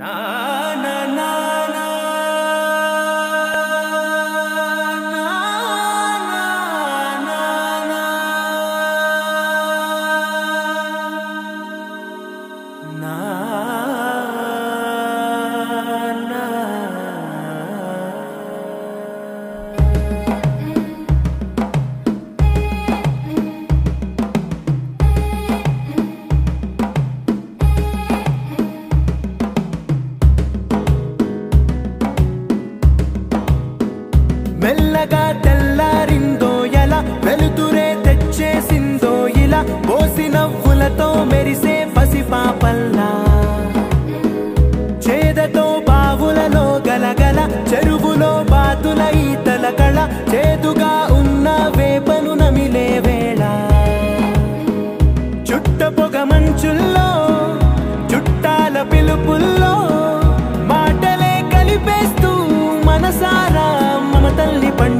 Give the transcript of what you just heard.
మెల్లగా తెల్లారిందో ఎలా వెలుతురే తెచ్చేసిందో ఇలా పోసి నవ్వులతో మెరిసే పసిపాపల్లా చేదతో బావులలో గలగల చెరువులో బాతుల ఈతల కళ చేదుగా ఉన్న వేపను నమిలే వేళ చుట్ట పొగ మంచుల్లో చుట్టాల పిలుపుల్లో మాటలే కలిపేస్తూ మనసారా మమతల్ని